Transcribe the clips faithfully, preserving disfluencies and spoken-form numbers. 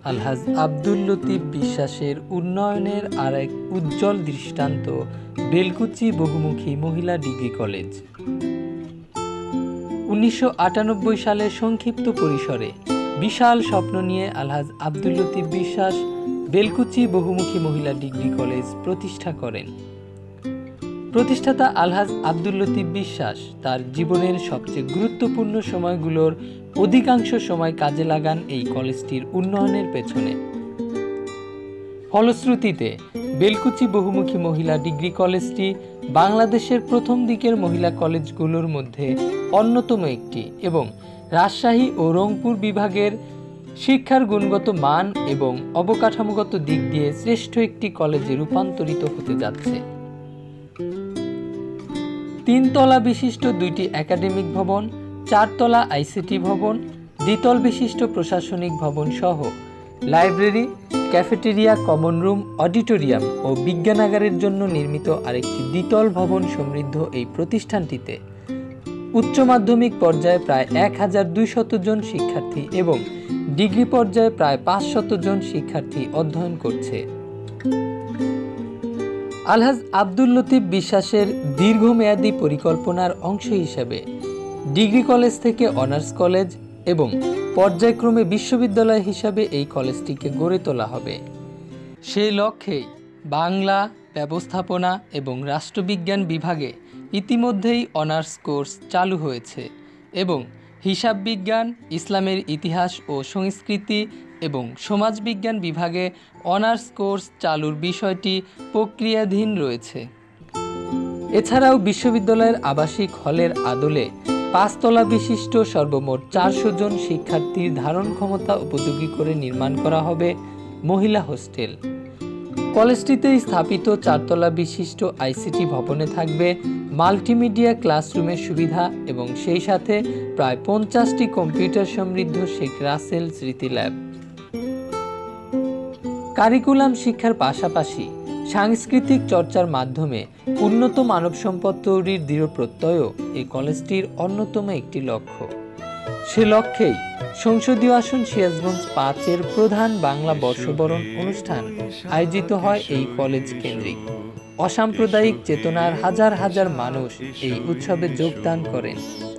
আলহাজ আব্দুল লতিফ বিশ্বাসের উন্নয়নের আরেক উজ্জ্বল দৃষ্টান্ত বেলকুচি বহুমুখী মহিলা ডিগ্রি কলেজ। উনিশশো আটানব্বই সালে সংক্ষিপ্ত পরিসরে বিশাল স্বপ্ন নিয়ে আলহাজ আব্দুল লতিফ বিশ্বাস বেলকুচি বহুমুখী মহিলা ডিগ্রি কলেজ প্রতিষ্ঠা করেন। প্রতিষ্ঠাতা আলহাজ আব্দুল লতিফ বিশ্বাস তার জীবনের সবচেয়ে গুরুত্বপূর্ণ সময়গুলোর অধিকাংশ সময় কাজে লাগান এই কলেজটির উন্নয়নের পেছনে। ফলশ্রুতিতে বেলকুচি বহুমুখী মহিলা ডিগ্রি কলেজটি বাংলাদেশের প্রথম দিকের মহিলা কলেজগুলোর মধ্যে অন্যতম একটি এবং রাজশাহী ও রংপুর বিভাগের শিক্ষার গুণগত মান এবং অবকাঠামোগত দিক দিয়ে শ্রেষ্ঠ একটি কলেজে রূপান্তরিত হতে যাচ্ছে। তিনতলা বিশিষ্ট দুইটি একাডেমিক ভবন, চারতলা আইসিটি ভবন, দ্বিতল বিশিষ্ট প্রশাসনিক ভবন সহ library, cafeteria, common room, auditorium ও বিজ্ঞানাগারের জন্য নির্মিত আরেকটি দ্বিতল ভবন সমৃদ্ধ এই প্রতিষ্ঠানটিতে উচ্চ মাধ্যমিক পর্যায়ে প্রায় এক হাজার দুইশত জন শিক্ষার্থী এবং ডিগ্রি পর্যায়ে প্রায় পাঁচশত জন শিক্ষার্থী অধ্যয়ন করছে। আলহাজ আব্দুল লতিফ বিশ্বাসের দীর্ঘমেয়াদী পরিকল্পনার অংশ হিসেবে ডিগ্রি কলেজ থেকে অনার্স কলেজ এবং পর্যায়ক্রমে বিশ্ববিদ্যালয় হিসাবে এই কলেজটিকে গড়ে তোলা হবে। সেই লক্ষ্যেই বাংলা, ব্যবস্থাপনা এবং রাষ্ট্রবিজ্ঞান বিভাগে ইতিমধ্যেই অনার্স কোর্স চালু হয়েছে এবং হিসাব বিজ্ঞান, ইসলামের ইতিহাস ও সংস্কৃতি এবং সমাজবিজ্ঞান বিভাগে অনার্স কোর্স চালুর বিষয়টি প্রক্রিয়াধীন রয়েছে। এছাড়াও বিশ্ববিদ্যালয়ের আবাসিক হলের আদলে পাঁচতলা বিশিষ্ট সর্বমোট চারশো জন শিক্ষার্থীর ধারণ ক্ষমতা উপযোগী করে নির্মাণ করা হবে মহিলা হোস্টেল। কলেজটিতে স্থাপিত চারতলা বিশিষ্ট আইসিটি ভবনে থাকবে মাল্টিমিডিয়া ক্লাসরুমের সুবিধা এবং সেই সাথে প্রায় পঞ্চাশটি কম্পিউটার সমৃদ্ধ শেখ রাসেল স্মৃতি ল্যাব। কারিকুলাম শিক্ষার পাশাপাশি সাংস্কৃতিক চর্চার মাধ্যমে উন্নত মানব সম্পদ তৈরির দৃঢ় প্রত্যয়ও এই কলেজটির অন্যতম একটি লক্ষ্য। সে লক্ষ্যেই সংসদীয় আসন সিরাজগঞ্জ পাঁচের প্রধান বাংলা বর্ষবরণ অনুষ্ঠান আয়োজিত হয় এই কলেজ কেন্দ্রিক। অসাম্প্রদায়িক চেতনার হাজার হাজার মানুষ এই উৎসবে যোগদান করেন।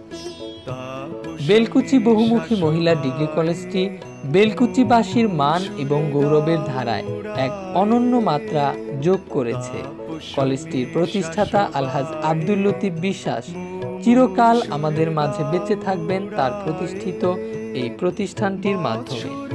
বেলকুচি বহুমুখী মহিলা ডিগ্রি কলেজটি বেলকুচিবাসীর মান এবং গৌরবের ধারায় এক অনন্য মাত্রা যোগ করেছে। কলেজটির প্রতিষ্ঠাতা আলহাজ আব্দুল লতিফ বিশ্বাস চিরকাল আমাদের মাঝে বেঁচে থাকবেন তার প্রতিষ্ঠিত এই প্রতিষ্ঠানটির মাধ্যমে।